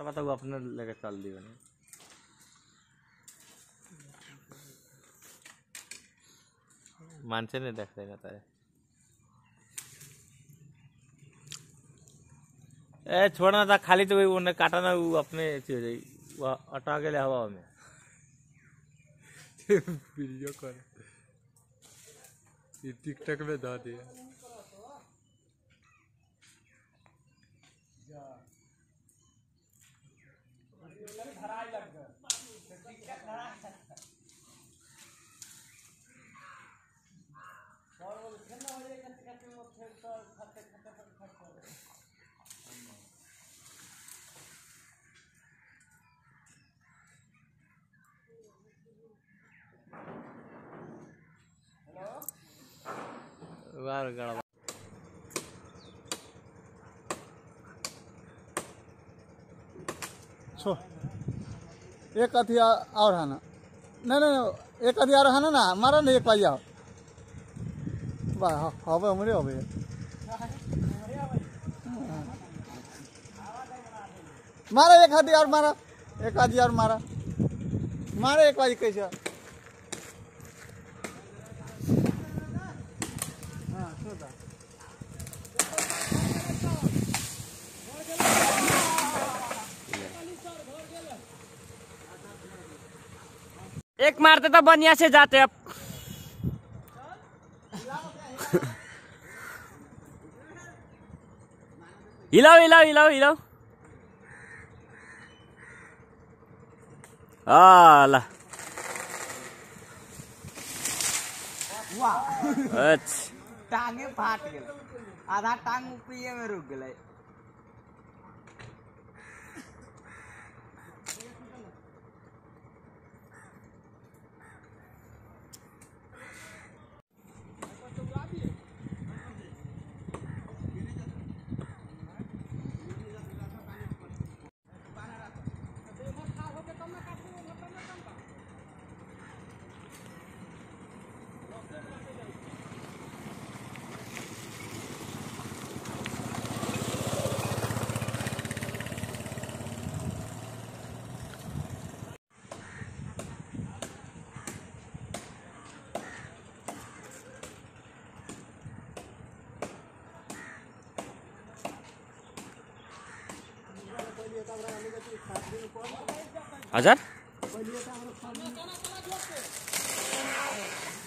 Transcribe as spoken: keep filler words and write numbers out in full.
काटवा तो अपने लेके चल दी बने मानसे नहीं देख रहे तारे ए छोड़ना था खाली तो उन्हें काटा ना वो अपने हो जाए वो अटा के ले हवा में वीडियो कर ये टिकटॉक में दा दिया बार गड़ा छो एक अथिया और है ना नहीं नहीं एक अथिया है ना ना मारा नहीं एक पाइया वाह हवे हमरे हवे मारा एक हथियार मारा एक हथियार मारा मारा एक बाजी कैसे एक मारते तो बनिया से जाते अब हिलाओ हिलाओ हिलाओ हिलाओ आला अच्छा टांगे फाट गए आधा टांग ऊपरिए में रुक गए हजार